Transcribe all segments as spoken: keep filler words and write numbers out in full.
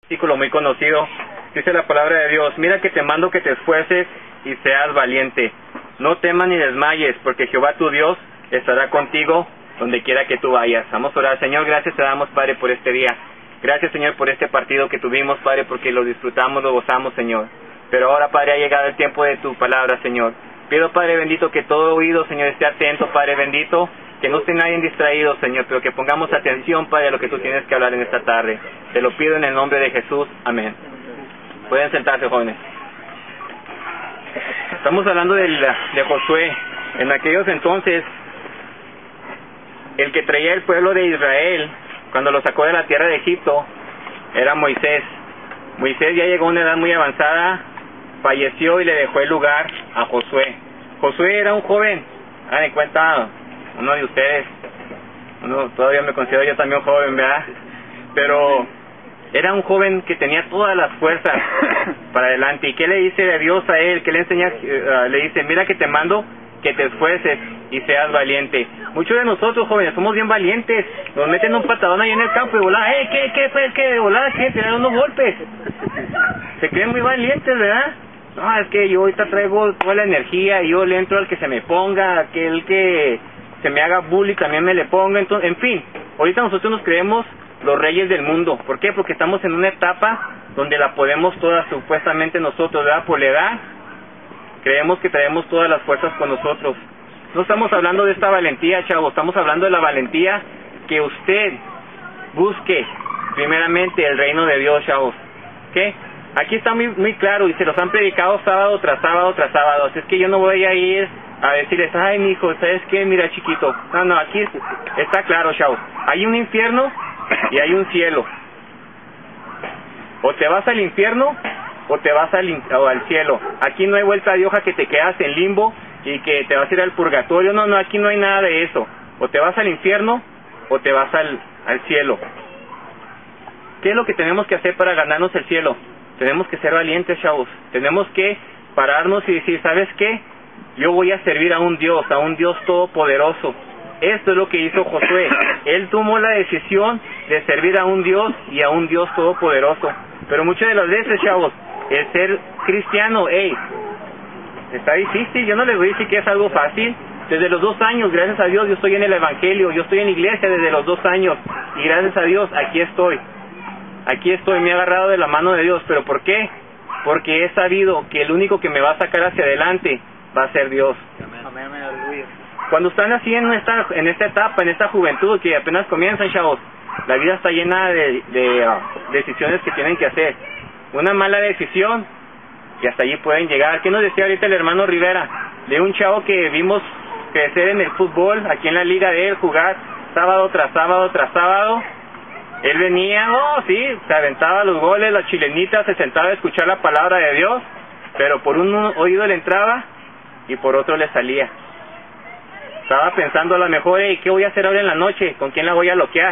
Versículo muy conocido, dice la palabra de Dios: mira que te mando que te esfuerces y seas valiente. No temas ni desmayes, porque Jehová tu Dios estará contigo donde quiera que tú vayas. Vamos a orar. Señor, gracias te damos, Padre, por este día. Gracias, Señor, por este partido que tuvimos, Padre, porque lo disfrutamos, lo gozamos, Señor. Pero ahora, Padre, ha llegado el tiempo de tu palabra, Señor. Pido, Padre bendito, que todo oído, Señor, esté atento, Padre bendito, que no esté nadie distraído, Señor, pero que pongamos atención, Padre, a lo que tú tienes que hablar en esta tarde. Te lo pido en el nombre de Jesús. Amén. Pueden sentarse, jóvenes. Estamos hablando de, de Josué. En aquellos entonces, el que traía el pueblo de Israel, cuando lo sacó de la tierra de Egipto, era Moisés. Moisés ya llegó a una edad muy avanzada, falleció y le dejó el lugar a Josué. Josué era un joven, hagan en cuenta, uno de ustedes, uno todavía me considero yo también joven, ¿verdad? Pero era un joven que tenía todas las fuerzas para adelante. ¿Y qué le dice de Dios a él? ¿Qué le enseña? Uh, le dice: mira que te mando que te esfuerces y seas valiente. Muchos de nosotros, jóvenes, somos bien valientes. Nos meten un patadón ahí en el campo y volada, ¡eh, qué, qué, pues, qué, de volada, qué! Tirar unos golpes. Se creen muy valientes, ¿verdad? No, es que yo ahorita traigo toda la energía y yo le entro al que se me ponga, aquel que se me haga bully también me le ponga. Entonces, en fin, ahorita nosotros nos creemos los reyes del mundo. ¿Por qué? Porque estamos en una etapa donde la podemos todas supuestamente nosotros, ¿verdad? Por la edad, creemos que traemos todas las fuerzas con nosotros. No estamos hablando de esta valentía, chavos, estamos hablando de la valentía que usted busque primeramente el reino de Dios, chavos. ¿Qué? Aquí está muy, muy claro y se los han predicado sábado tras sábado tras sábado. Así es que yo no voy a ir a decirles: ay, mi hijo, ¿sabes qué? Mira, chiquito. No, no, aquí está claro, chavos. Hay un infierno y hay un cielo. O te vas al infierno o te vas al, o al cielo. Aquí no hay vuelta de hoja que te quedas en limbo y que te vas a ir al purgatorio. No, no, aquí no hay nada de eso. O te vas al infierno o te vas al, al cielo. ¿Qué es lo que tenemos que hacer para ganarnos el cielo? Tenemos que ser valientes, chavos. Tenemos que pararnos y decir: ¿sabes qué? Yo voy a servir a un Dios, a un Dios todopoderoso. Esto es lo que hizo Josué. Él tomó la decisión de servir a un Dios y a un Dios todopoderoso. Pero muchas de las veces, chavos, el ser cristiano, hey, está difícil. Yo no les voy a decir que es algo fácil. Desde los dos años, gracias a Dios, yo estoy en el Evangelio, yo estoy en iglesia desde los dos años. Y gracias a Dios, aquí estoy. Aquí estoy, me he agarrado de la mano de Dios. ¿Pero por qué? Porque he sabido que el único que me va a sacar hacia adelante va a ser Dios. Amén, aleluya. Cuando están así en esta, en esta etapa, en esta juventud que apenas comienzan, chavos, la vida está llena de, de uh, decisiones que tienen que hacer. Una mala decisión y hasta allí pueden llegar. ¿Qué nos decía ahorita el hermano Rivera? De un chavo que vimos crecer en el fútbol, aquí en la liga de él, jugar sábado tras sábado tras sábado. Él venía, oh sí, se aventaba los goles, las chilenitas, se sentaba a escuchar la palabra de Dios, pero por un oído le entraba y por otro le salía. Estaba pensando a lo mejor: hey, ¿qué voy a hacer ahora en la noche? ¿Con quién la voy a loquear?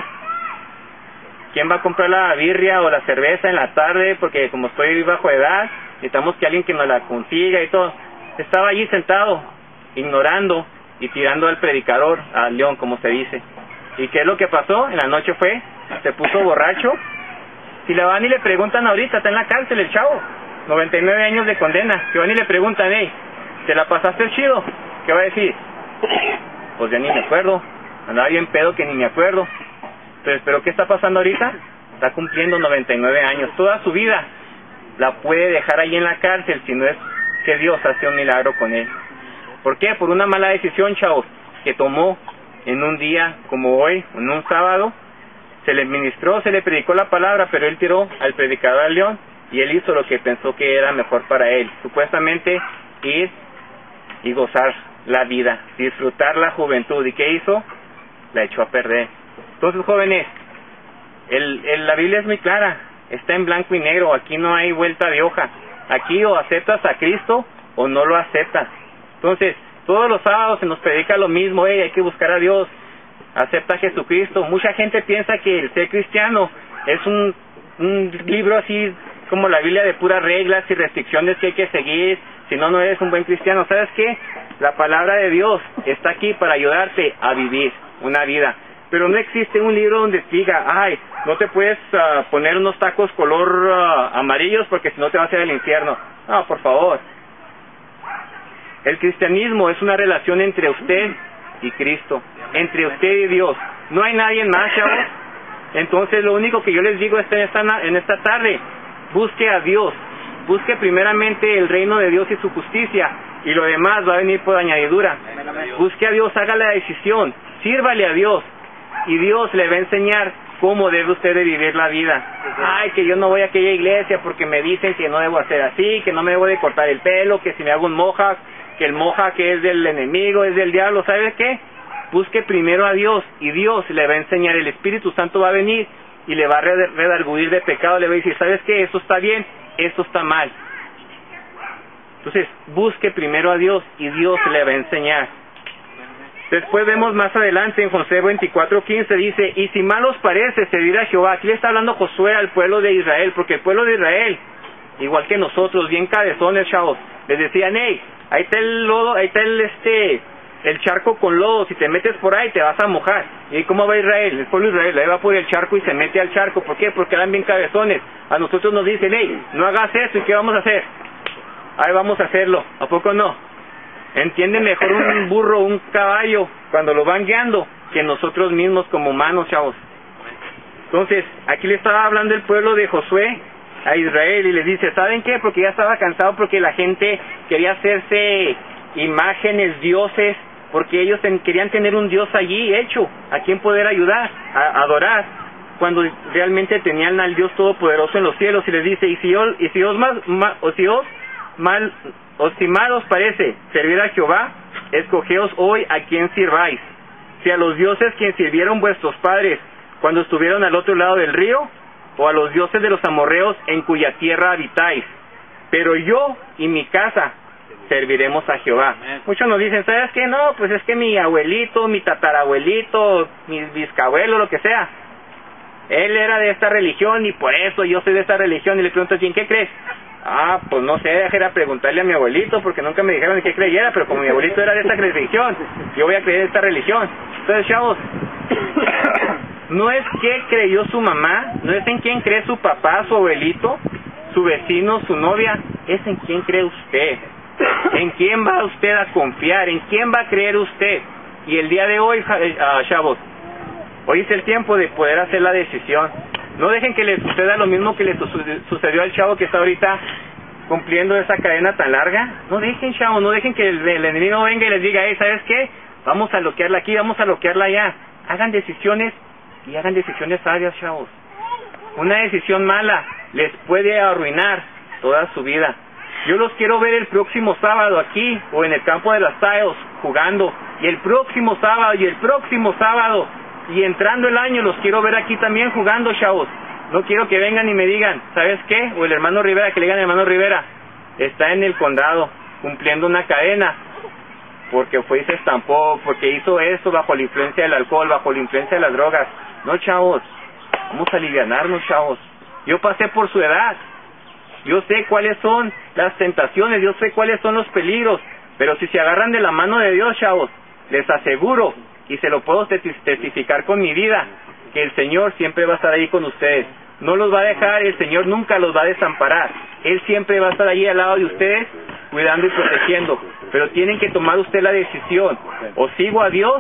¿Quién va a comprar la birria o la cerveza en la tarde? Porque como estoy bajo edad, necesitamos que alguien que nos la consiga y todo. Estaba allí sentado, ignorando y tirando al predicador, al león, como se dice. ¿Y qué es lo que pasó? En la noche fue, se puso borracho. Si le van y le preguntan ahorita, está en la cárcel el chavo, noventa y nueve años de condena. Si van y le preguntan: hey, ¿te la pasaste chido? ¿Qué va a decir? Pues ya ni me acuerdo, andaba bien pedo que ni me acuerdo. Entonces, ¿pero qué está pasando ahorita? Está cumpliendo noventa y nueve años. Toda su vida la puede dejar ahí en la cárcel si no es que Dios hace un milagro con él. ¿Por qué? Por una mala decisión, chavos, que tomó en un día como hoy, en un sábado. Se le ministró, se le predicó la palabra, pero él tiró al predicador al león y él hizo lo que pensó que era mejor para él. Supuestamente ir y gozar la vida, disfrutar la juventud. ¿Y qué hizo? La echó a perder. Entonces, jóvenes, el, el, la Biblia es muy clara, está en blanco y negro. Aquí no hay vuelta de hoja. Aquí o aceptas a Cristo o no lo aceptas. Entonces, todos los sábados se nos predica lo mismo: hey, hay que buscar a Dios, acepta a Jesucristo. Mucha gente piensa que el ser cristiano es un, un libro así como la Biblia, de puras reglas y restricciones que hay que seguir, si no, no eres un buen cristiano. ¿Sabes qué? La palabra de Dios está aquí para ayudarte a vivir una vida. pero no existe un libro donde diga, ay, no te puedes uh, poner unos tacos color uh, amarillos porque si no te vas a ir al infierno. No, por favor. El cristianismo es una relación entre usted y Cristo, entre usted y Dios. No hay nadie más, chavos. Entonces lo único que yo les digo en esta, en esta tarde, busque a Dios, busque primeramente el reino de Dios y su justicia, y lo demás va a venir por añadidura. Busque a Dios, haga la decisión, sírvale a Dios, y Dios le va a enseñar cómo debe usted de vivir la vida. Ay, que yo no voy a aquella iglesia porque me dicen que no debo hacer así, que no me debo de cortar el pelo, que si me hago un mohawk, que el mohawk es del enemigo, es del diablo. ¿Sabe qué? Busque primero a Dios, y Dios le va a enseñar. El Espíritu Santo va a venir y le va a redarguir de pecado, le va a decir, ¿sabes qué? Esto está bien, esto está mal. Entonces, busque primero a Dios y Dios le va a enseñar. Después vemos más adelante en Josué veinticuatro quince, dice, y si mal os parece servir a Jehová. Aquí le está hablando Josué al pueblo de Israel, porque el pueblo de Israel, igual que nosotros, bien cabezones, chavos, les decían, hey, ahí está el lodo, ahí está el este el charco con lodo, si te metes por ahí te vas a mojar. ¿Y cómo va Israel? El pueblo de Israel, ahí va por el charco y se mete al charco. ¿Por qué? Porque eran bien cabezones. A nosotros nos dicen, hey, no hagas eso, ¿y qué vamos a hacer? Ahí vamos a hacerlo, ¿a poco no? Entiende mejor un burro o un caballo cuando lo van guiando que nosotros mismos como humanos, chavos. Entonces, aquí le estaba hablando el pueblo de Josué a Israel y les dice, ¿saben qué? Porque ya estaba cansado, porque la gente quería hacerse imágenes, dioses, porque ellos ten, querían tener un Dios allí hecho, a quien poder ayudar, a, a adorar, cuando realmente tenían al Dios Todopoderoso en los cielos. Y les dice, y si os, y si os, mal, mal, o si os mal, o si mal os parece servir a Jehová, escogeos hoy a quien sirváis, si a los dioses quien sirvieron vuestros padres cuando estuvieron al otro lado del río, o a los dioses de los amorreos en cuya tierra habitáis. Pero yo y mi casa serviremos a Jehová. Muchos nos dicen, ¿sabes qué? No, pues es que mi abuelito, mi tatarabuelito, mi bisabuelo, lo que sea, él era de esta religión y por eso yo soy de esta religión. Y le pregunto, ¿en qué crees? Ah, pues no sé, dejé preguntarle a mi abuelito porque nunca me dijeron en qué creyera, pero como mi abuelito era de esta religión, yo voy a creer en esta religión. Entonces, chavos, no es qué creyó su mamá, no es en quién cree su papá, su abuelito, su vecino, su novia, es en quién cree usted. ¿En quién va usted a confiar? ¿En quién va a creer usted? Y el día de hoy, uh, chavos, hoy es el tiempo de poder hacer la decisión. No dejen que les suceda lo mismo que le su sucedió al chavo que está ahorita cumpliendo esa cadena tan larga. No dejen, chavos, no dejen que el, el enemigo venga y les diga, hey, ¿sabes qué? Vamos a bloquearla aquí, vamos a bloquearla allá. Hagan decisiones y hagan decisiones sabias, chavos. Una decisión mala les puede arruinar toda su vida. Yo los quiero ver el próximo sábado aquí o en el campo de las Tiles jugando, y el próximo sábado y el próximo sábado y entrando el año los quiero ver aquí también jugando, chavos. No quiero que vengan y me digan, ¿sabes qué? O el hermano Rivera, que le digan al hermano Rivera, está en el condado cumpliendo una cadena porque fue y se estampó, porque hizo eso bajo la influencia del alcohol, bajo la influencia de las drogas. No, chavos, vamos a alivianarnos, chavos. Yo pasé por su edad, yo sé cuáles son las tentaciones, yo sé cuáles son los peligros, pero si se agarran de la mano de Dios, chavos, les aseguro, y se lo puedo testificar con mi vida, que el Señor siempre va a estar ahí con ustedes. No los va a dejar, el Señor nunca los va a desamparar. Él siempre va a estar ahí al lado de ustedes, cuidando y protegiendo. Pero tienen que tomar usted la decisión, o sigo a Dios,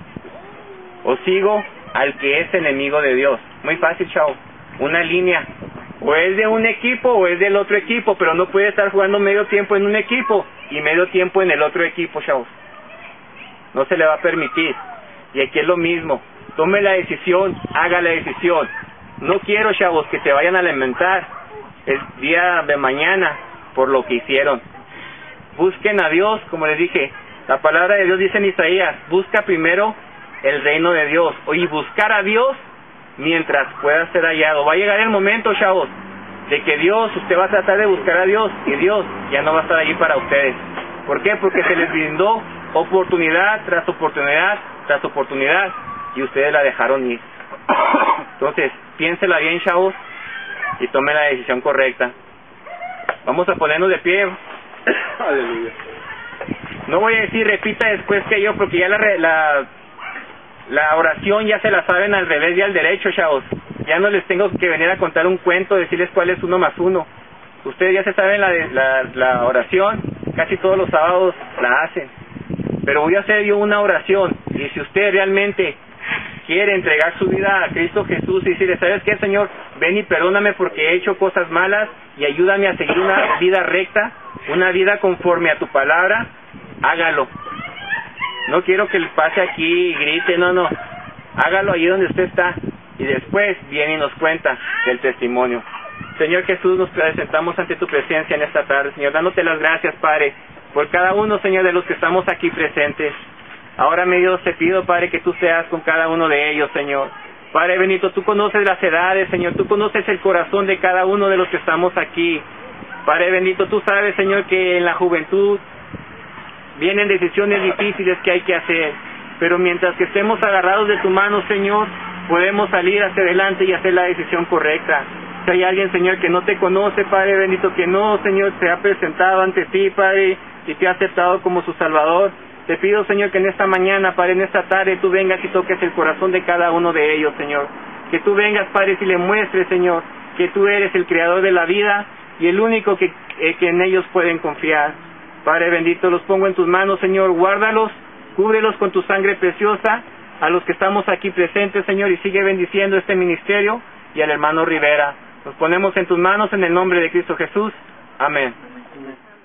o sigo al que es enemigo de Dios. Muy fácil, chavo, una línea. O es de un equipo o es del otro equipo, pero no puede estar jugando medio tiempo en un equipo y medio tiempo en el otro equipo, chavos. No se le va a permitir. Y aquí es lo mismo. Tome la decisión, haga la decisión. No quiero, chavos, que se vayan a lamentar el día de mañana por lo que hicieron. Busquen a Dios, como les dije. La palabra de Dios dice en Isaías, busca primero el reino de Dios. Y buscar a Dios mientras pueda ser hallado. Va a llegar el momento, chavos, de que Dios, usted va a tratar de buscar a Dios y Dios ya no va a estar allí para ustedes. ¿Por qué? Porque se les brindó oportunidad tras oportunidad tras oportunidad y ustedes la dejaron ir. Entonces, piénsela bien, chavos, y tome la decisión correcta. Vamos a ponernos de pie. Aleluya. No voy a decir repita después que yo, porque ya la, la La oración ya se la saben al revés y al derecho, chavos. Ya no les tengo que venir a contar un cuento, decirles cuál es uno más uno. Ustedes ya se saben la, la, la oración, casi todos los sábados la hacen. Pero voy a hacer yo una oración, y si usted realmente quiere entregar su vida a Cristo Jesús y decirle, ¿sabes qué, Señor? Ven y perdóname porque he hecho cosas malas y ayúdame a seguir una vida recta, una vida conforme a tu palabra, hágalo. No quiero que le pase aquí y grite, no, no. Hágalo ahí donde usted está y después viene y nos cuenta del testimonio. Señor Jesús, nos presentamos ante tu presencia en esta tarde, Señor, dándote las gracias, Padre, por cada uno, Señor, de los que estamos aquí presentes. Ahora, mi Dios, te pido, Padre, que tú seas con cada uno de ellos, Señor. Padre bendito, tú conoces las edades, Señor, tú conoces el corazón de cada uno de los que estamos aquí. Padre bendito, tú sabes, Señor, que en la juventud vienen decisiones difíciles que hay que hacer, pero mientras que estemos agarrados de tu mano, Señor, podemos salir hacia adelante y hacer la decisión correcta. Si hay alguien, Señor, que no te conoce, Padre bendito, que no, Señor, se ha presentado ante ti, Padre, y te ha aceptado como su Salvador, te pido, Señor, que en esta mañana, Padre, en esta tarde, tú vengas y toques el corazón de cada uno de ellos, Señor. Que tú vengas, Padre, y le muestres, Señor, que tú eres el creador de la vida y el único que, eh, que en ellos pueden confiar. Padre bendito, los pongo en tus manos, Señor, guárdalos, cúbrelos con tu sangre preciosa, a los que estamos aquí presentes, Señor, y sigue bendiciendo este ministerio y al hermano Rivera. Nos ponemos en tus manos en el nombre de Cristo Jesús. Amén.